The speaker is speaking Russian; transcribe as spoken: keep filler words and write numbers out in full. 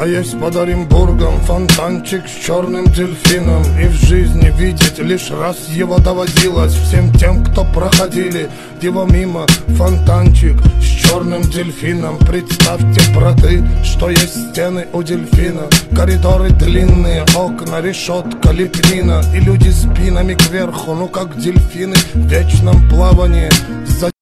А есть под Оренбургом фонтанчик с черным дельфином. И в жизни видеть лишь раз его доводилось всем тем, кто проходили его мимо. Фонтанчик с черным дельфином. Представьте, браты, что есть стены у дельфина. Коридоры длинные, окна, решетка, лепнина. И люди спинами кверху, ну как дельфины в вечном плавании.